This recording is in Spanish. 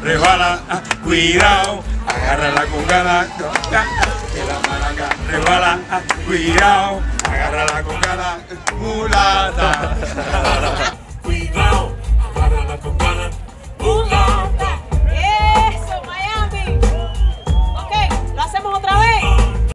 resbala, cuidado, agárrala con ganas, que la maraca resbala, cuidado, agárrala con ganas, mulata. Cuidado, agárrala con ganas, mulata.